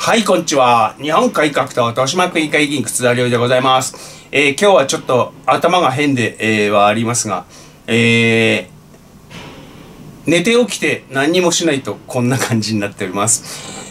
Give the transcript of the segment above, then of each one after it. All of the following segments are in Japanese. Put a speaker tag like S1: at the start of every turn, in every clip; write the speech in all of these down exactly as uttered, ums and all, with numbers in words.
S1: はい、こんにちは。日本改革党豊島区議会議員楠田亮でございます。えー、今日はちょっと頭が変で、えー、はありますが、えー、寝て起きて何にもしないとこんな感じになっております。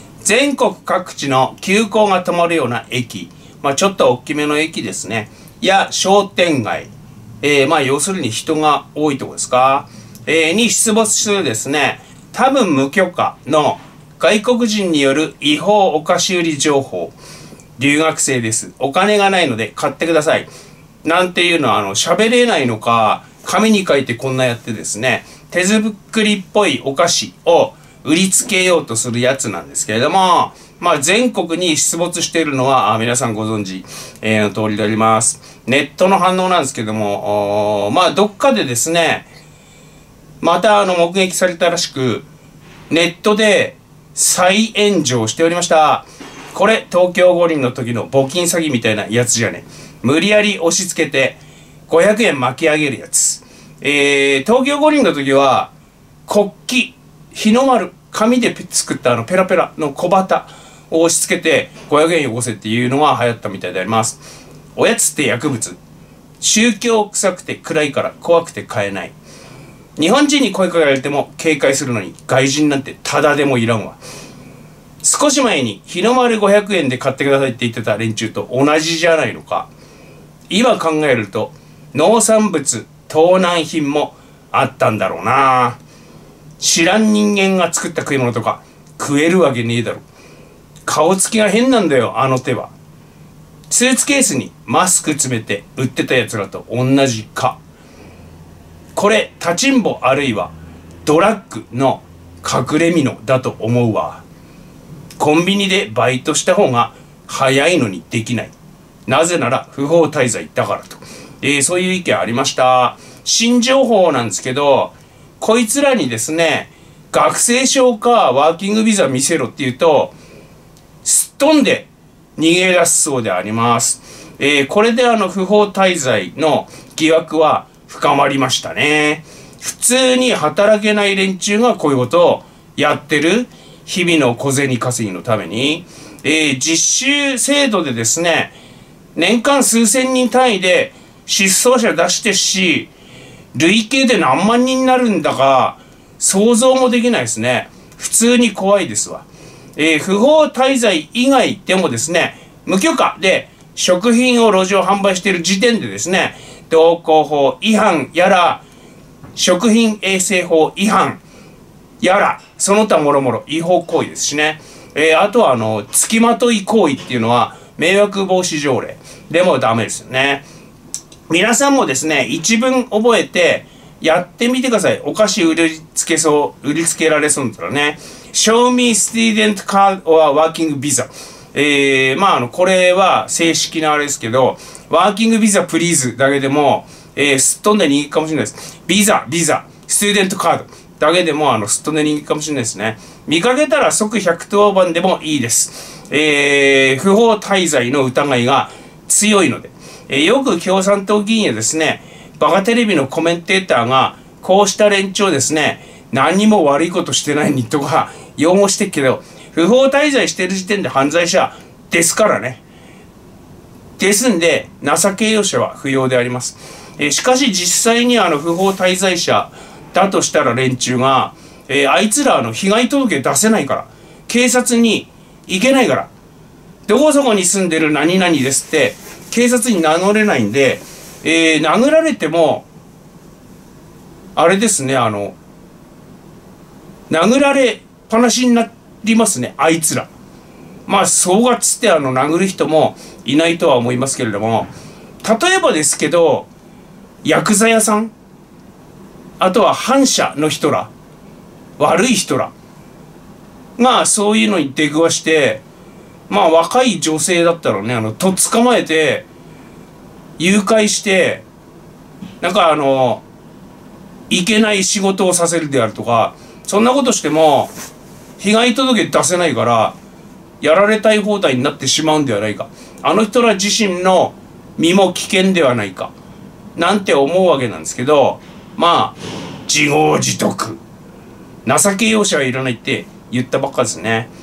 S1: 全国各地の急行が止まるような駅、まあ、ちょっと大きめの駅ですね。や商店街、えー、まあ要するに人が多いところですか、えー、に出没するですね、多分無許可の外国人による違法お菓子売り情報。留学生です。お金がないので買ってください。なんていうのは、あの、喋れないのか、紙に書いてこんなやってですね、手作りっぽいお菓子を売りつけようとするやつなんですけれども、まあ全国に出没しているのは、あ皆さんご存知、えー、の通りであります。ネットの反応なんですけども、まあどっかでですね、またあの目撃されたらしく、ネットで、再炎上しておりました。これ、東京五輪の時の募金詐欺みたいなやつじゃね。無理やり押し付けて、ごひゃくえん巻き上げるやつ。えー、東京五輪の時は、国旗、日の丸、紙で作ったあのペラペラの小旗を押し付けて、ごひゃくえんよこせっていうのが流行ったみたいであります。おやつって薬物。宗教臭くて暗いから怖くて買えない。日本人に声かけられても警戒するのに外人なんてただでもいらんわ。少し前に日の丸ごひゃくえんで買ってくださいって言ってた連中と同じじゃないのか。今考えると農産物、盗難品もあったんだろうな。知らん人間が作った食い物とか食えるわけねえだろ。顔つきが変なんだよ、あの手は。スーツケースにマスク詰めて売ってたやつらと同じか。これ、立ちんぼあるいはドラッグの隠れ蓑だと思うわ。コンビニでバイトした方が早いのにできない。なぜなら不法滞在だからと。えー、そういう意見ありました。新情報なんですけど、こいつらにですね、学生証かワーキングビザ見せろって言うと、すっ飛んで逃げ出すそうであります。えー、これであの不法滞在の疑惑は深まりましたね。普通に働けない連中がこういうことをやってる。日々の小銭稼ぎのために。えー、実習制度でですね、年間数千人単位で失踪者出してし、累計で何万人になるんだか、想像もできないですね。普通に怖いですわ。えー、不法滞在以外でもですね、無許可で食品を路上販売している時点でですね、道交法違反やら、食品衛生法違反やら、その他もろもろ違法行為ですしね。えー、あとは、あの、付きまとい行為っていうのは、迷惑防止条例でもダメですよね。皆さんもですね、一文覚えて、やってみてください。お菓子売りつけそう、売りつけられそうだったらね。Show me student card or working visa。えー、まあ、あの、これは正式なあれですけど、ワーキングビザプリーズだけでも、えー、すっ飛んで人気かもしれないです。ビザ、ビザ、スチューデントカードだけでも、あの、すっ飛んで人気かもしれないですね。見かけたら即ひゃくとおばんでもいいです。えー、不法滞在の疑いが強いので、えー、よく共産党議員やですね、バカテレビのコメンテーターが、こうした連中をですね、何にも悪いことしてないにとか、擁護してっけど、不法滞在してる時点で犯罪者ですからね。ですんで、情け容赦は不要であります。えー、しかし実際にあの不法滞在者だとしたら連中が、えー、あいつらの被害届出せないから、警察に行けないから、どこそこに住んでる何々ですって、警察に名乗れないんで、えー、殴られても、あれですね、あの、殴られっぱなしになりますね、あいつら。まあ、総がつってあの、殴る人もいないとは思いますけれども、例えばですけど、ヤクザ屋さん、あとは反社の人ら、悪い人らがそういうのに出くわして、まあ若い女性だったらね、あの、とっ捕まえて、誘拐して、なんかあの、いけない仕事をさせるであるとか、そんなことしても、被害届出せないから、やられたい放題になってしまうんではないか。あの人ら自身の身も危険ではないか。なんて思うわけなんですけど、まあ、自業自得。情け容赦はいらないって言ったばっかですね。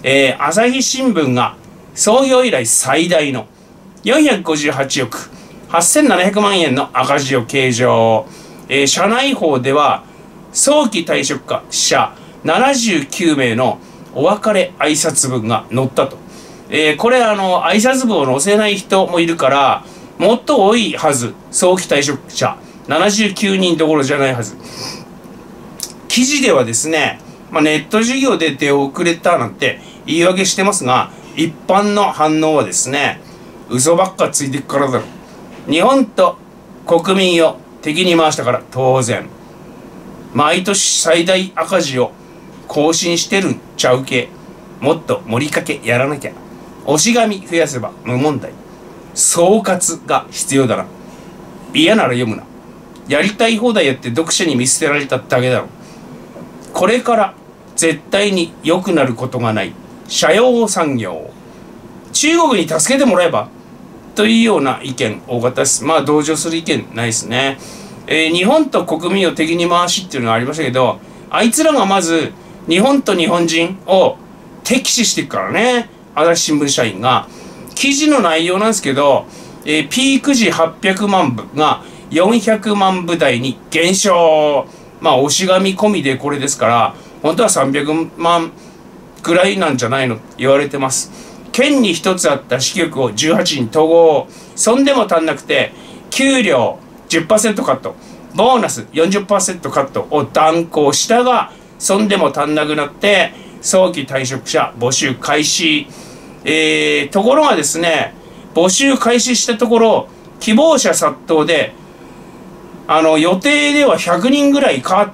S1: えー、朝日新聞が創業以来最大のよんひゃくごじゅうはちおくはっせんななひゃくまんえんの赤字を計上。えー、社内報では早期退職者ななじゅうきゅうめいのお別れ挨拶文が載ったと。えー、これあの挨拶文を載せない人もいるからもっと多いはず。早期退職者ななじゅうきゅうにんどころじゃないはず。記事ではですね、まあ、ネット事業で出遅れたなんて言い訳してますが、一般の反応はですね、嘘ばっかついてくからだろ。日本と国民を敵に回したから当然。毎年最大赤字を更新してるんちゃうけ。もっと盛りかけやらなきゃ。押し紙増やせば無問題。総括が必要だな。嫌なら読むな。やりたい放題やって読者に見捨てられただけだろ。これから絶対に良くなることがない社用産業。中国に助けてもらえばというような意見多かったです。まあ同情する意見ないですね。えー、日本と国民を敵に回しっていうのがありましたけど、あいつらがまず日本と日本人を敵視していくからね。朝日新聞社員が。記事の内容なんですけど、えー、ピーク時はっぴゃくまんぶがよんひゃくまんぶ台に減少。まあ押し紙込みでこれですから、本当はさんびゃくまんぐらいなんじゃないの言われてます。県に一つあった支局をじゅうはちに統合。そんでも足んなくて、給料 じゅっパーセント カット、ボーナス よんじゅっパーセント カットを断行したが、そんでも足んなくなって、早期退職者募集開始。えー、ところがですね、募集開始したところ、希望者殺到で、あの、予定ではひゃくにんぐらい変わって、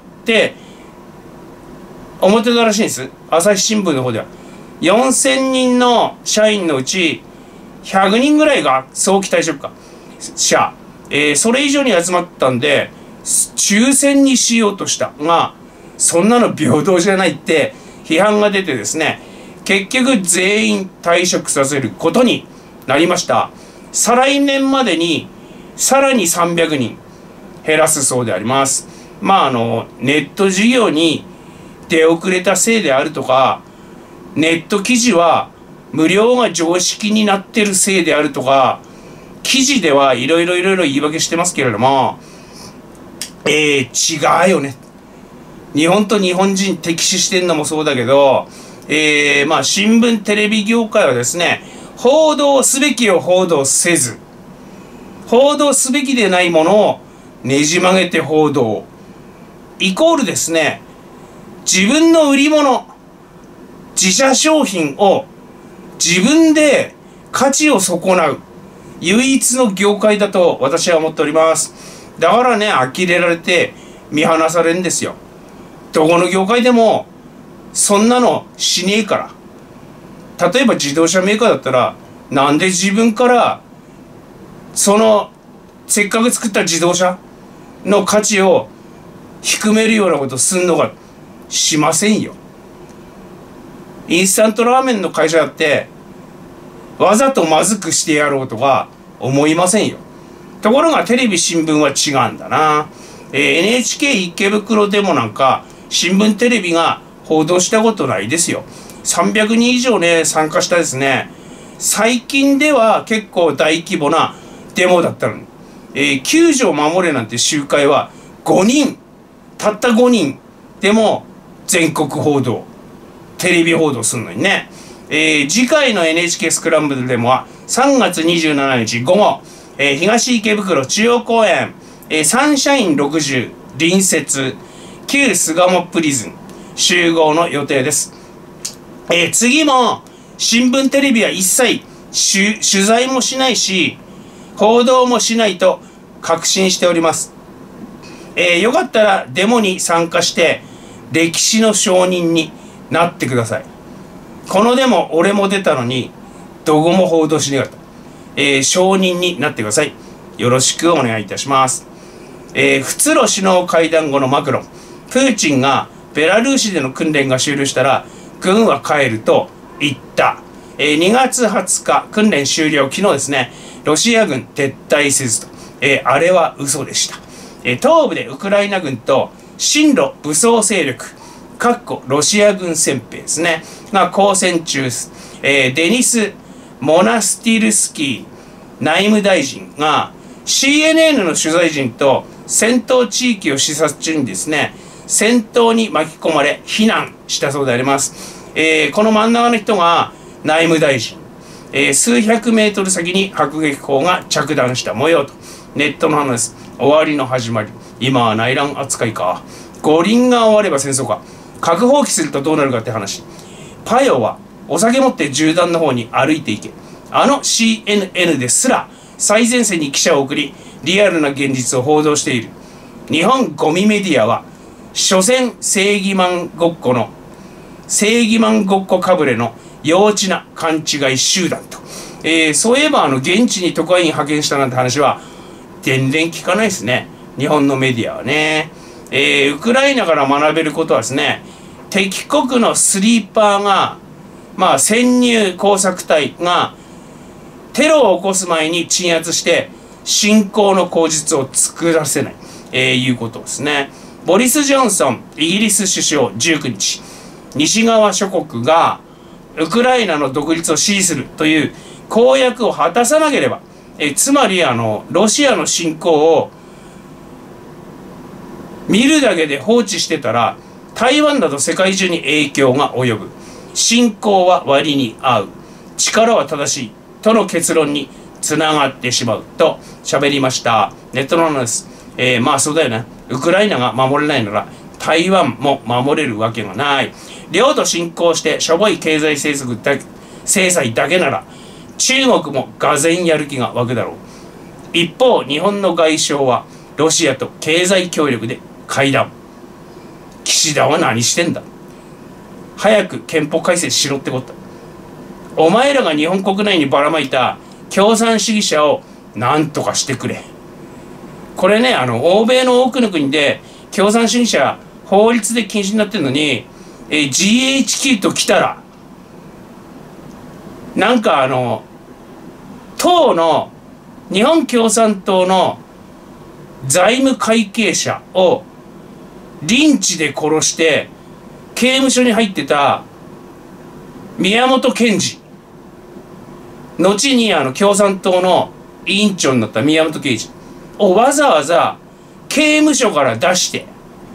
S1: 思ってたらしいんです。朝日新聞の方では。よんせんにんの社員のうち、ひゃくにんぐらいが早期退職者。えー、それ以上に集まったんで、抽選にしようとしたが、そんなの平等じゃないって批判が出てですね、結局全員退職させることになりました。再来年までにさらにさんびゃくにん減らすそうであります。まああのネット事業に出遅れたせいであるとか、ネット記事は無料が常識になってるせいであるとか、記事ではいろいろいろいろ言い訳してますけれども、えー、違うよね。日本と日本人敵視してんのもそうだけど、えー、まあ新聞テレビ業界はですね、報道すべきを報道せず、報道すべきでないものをねじ曲げて報道イコールですね、自分の売り物、自社商品を自分で価値を損なう唯一の業界だと私は思っております。だからね、呆れられて見放されるんですよ。どこの業界でもそんなのしねえから。例えば自動車メーカーだったら、なんで自分からそのせっかく作った自動車の価値を低めるようなことすんのか。しませんよ。インスタントラーメンの会社だってわざとまずくしてやろうとか思いませんよ。ところがテレビ新聞は違うんだな。えー、エヌエイチケー 池袋でもなんか新聞テレビが報道したことないですよ。さんびゃくにん以上ね参加したですね。最近では結構大規模なデモだったのに、えー、きゅうじょう守れなんて集会はごにん、たったごにんでも全国報道、テレビ報道するのにね。えー、次回の エヌエイチケー スクランブルデモはさんがつにじゅうしちにち午後、えー、東池袋中央公園、えー、サンシャインろくじゅう隣接旧巣鴨プリズン集合の予定です。えー、次も新聞テレビは一切取材もしないし報道もしないと確信しております。えー、よかったらデモに参加して歴史の証人になってください。このデモ俺も出たのにどこも報道しなかった。えー、証人になってください。よろしくお願いいたします。えー、仏露首脳会談後のマクロン、プーチンがベラルーシでの訓練が終了したら軍は帰ると言った。えー、にがつはつか訓練終了。昨日ですね、ロシア軍撤退せずと、えー、あれは嘘でした。えー、東部でウクライナ軍と親ロ武装勢力かっこロシア軍戦兵ですね、が交戦中です。えー、デニス・モナスティルスキー内務大臣が シーエヌエヌ の取材陣と戦闘地域を視察中にですね、戦闘に巻き込まれ避難したそうであります。えー、この真ん中の人が内務大臣、えー、数百メートル先に迫撃砲が着弾した模様と。ネットの話です。終わりの始まり。今は内乱扱いか。五輪が終われば戦争か。核放棄するとどうなるかって話。パヨはお酒持って銃弾の方に歩いていけ。あの シーエヌエヌ ですら最前線に記者を送り、リアルな現実を報道している。日本ゴミメディアは、所詮正義マンごっこの、正義マンごっこかぶれの幼稚な勘違い集団と。えー、そういえばあの現地に特派員派遣したなんて話は全然聞かないですね。日本のメディアはね。えー、ウクライナから学べることはですね、敵国のスリーパーが、まあ潜入工作隊がテロを起こす前に鎮圧して侵攻の口実を作らせない、えー、いうことですね。ボリス・ジョンソンイギリス首相じゅうくにち、西側諸国がウクライナの独立を支持するという公約を果たさなければ、えつまりあのロシアの侵攻を見るだけで放置してたら台湾など世界中に影響が及ぶ。侵攻は割に合う、力は正しいとの結論につながってしまうと喋りました。ネットの話です。えー、まあそうだよね。ウクライナが守れないなら台湾も守れるわけがない。領土侵攻してしょぼい経済政策だ制裁だけなら中国もがぜんやる気が湧くだろう。一方日本の外相はロシアと経済協力で会談。岸田は何してんだ。早く憲法改正しろってこと。お前らが日本国内にばらまいた共産主義者を何とかしてくれ。これね、あの欧米の多くの国で共産主義者法律で禁止になってるのに、え ジーエイチキュー と来たらなんかあの党の日本共産党の財務会計者をリンチで殺して刑務所に入ってた宮本賢治、後にあの共産党の委員長になった宮本賢治をわざわざ刑務所から出して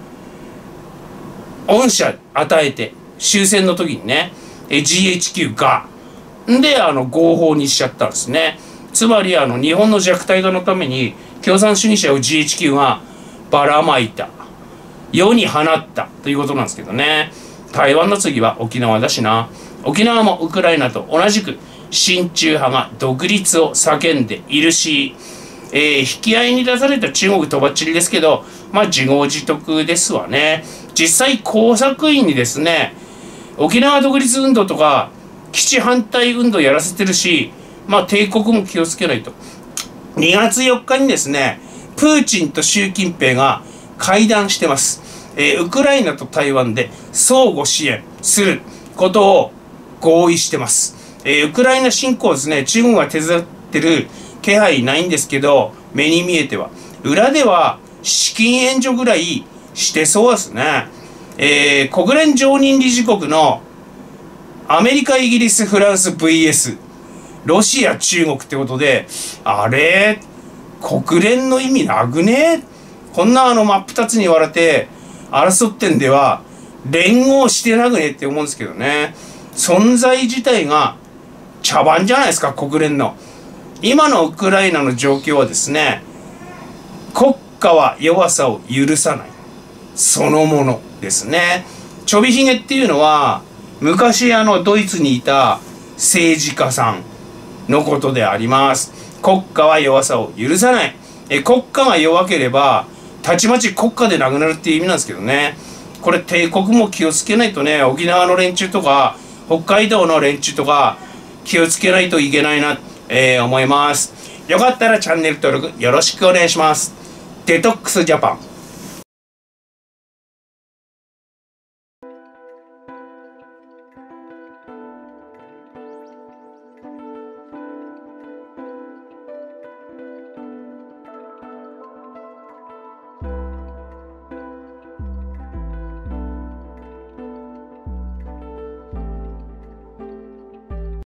S1: 恩赦与えて終戦の時にね ジーエイチキュー がであの合法にしちゃったんですね。つまりあの日本の弱体化のために共産主義者を ジーエイチキュー がばらまいた、世に放ったということなんですけどね。台湾の次は沖縄だしな。沖縄もウクライナと同じく親中派が独立を叫んでいるし、えー、引き合いに出された中国とばっちりですけど、まあ自業自得ですわね。実際工作員にですね、沖縄独立運動とか基地反対運動やらせてるし、まあ帝国も気をつけないと。にがつよっかにですね、プーチンと習近平が会談してます。えー、ウクライナと台湾で相互支援することを合意してます。えー、ウクライナ侵攻ですね、中国が手伝ってる気配ないんですけど、目に見えては裏では資金援助ぐらいしてそうですね。えー、国連常任理事国のアメリカ、イギリス、フランス ブイエス ロシア、中国ってことで、あれ国連の意味なくね。こんなあの真っ二つに割れて争ってんでは連合してなくねって思うんですけどね。存在自体が茶番じゃないですか、国連の。今のウクライナの状況はですね、国家は弱さを許さないそのものですね。ちょびひげっていうのは昔あのドイツにいた政治家さんのことであります。国家は弱さを許さない。え国家が弱ければたちまち国家でなくなるっていう意味なんですけどね。これ帝国も気をつけないとね、沖縄の連中とか北海道の連中とか気をつけないといけないな、えー、思います。よかったらチャンネル登録よろしくお願いします。デトックスジャパン。